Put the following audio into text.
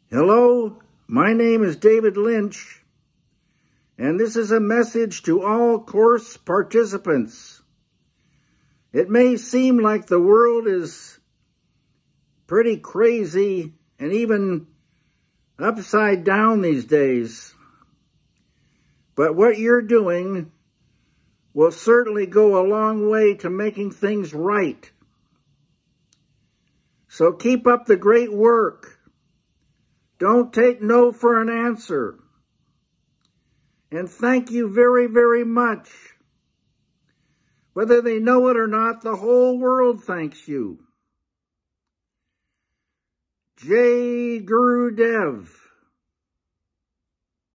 Hello, my name is David Lynch, and this is a message to all course participants. It may seem like the world is pretty crazy and even upside down these days, but what you're doing will certainly go a long way to making things right. So keep up the great work. Don't take no for an answer. And thank you very, very much. Whether they know it or not, the whole world thanks you. Jai Guru Dev.